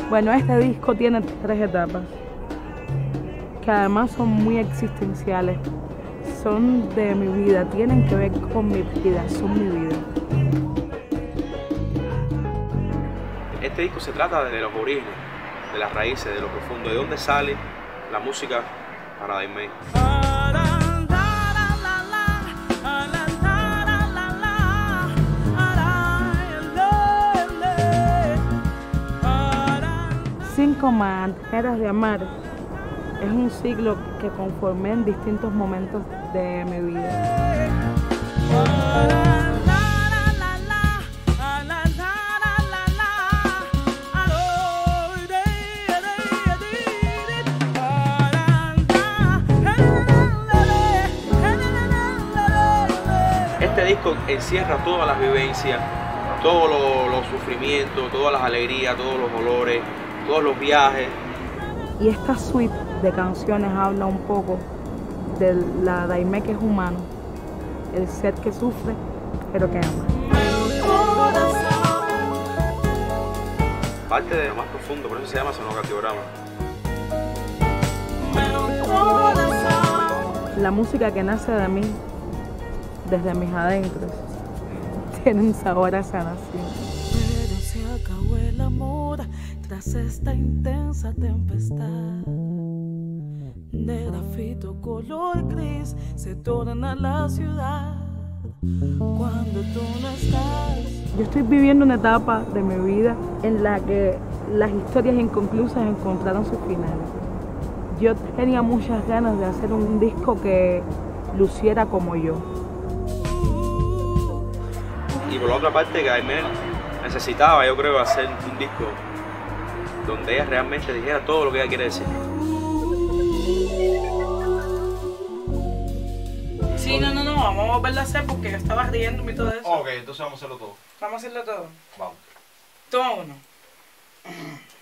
Bueno, este disco tiene 3 etapas, que además son muy existenciales, son de mi vida, tienen que ver con mi vida, son mi vida. Este disco se trata de los orígenes, de las raíces, de lo profundo, de dónde sale la música para Daymé. Cinco maneras de amar es un ciclo que conformé en distintos momentos de mi vida. Este disco encierra todas las vivencias, todos los sufrimientos, todas las alegrías, todos los olores, todos los viajes. Y esta suite de canciones habla un poco de la Daymé que es humano, el ser que sufre, pero que ama. Parte de lo más profundo, por eso se llama Sonocardiograma. La música que nace de mí, desde mis adentros, tiene un sabor a sanación. Pero se acabó el amor tras esta intensa tempestad. De grafito color gris se torna la ciudad cuando tú no estás. Yo estoy viviendo una etapa de mi vida en la que las historias inconclusas encontraron su final. Yo tenía muchas ganas de hacer un disco que luciera como yo. Y por la otra parte, que Daymé necesitaba, yo creo, hacer un disco donde ella realmente dijera todo lo que ella quiere decir. Sí, no, vamos a volverlo a hacer porque yo estaba riéndome y todo eso. Ok, entonces vamos a hacerlo todo. Vamos a hacerlo todo. Vamos. Toma uno.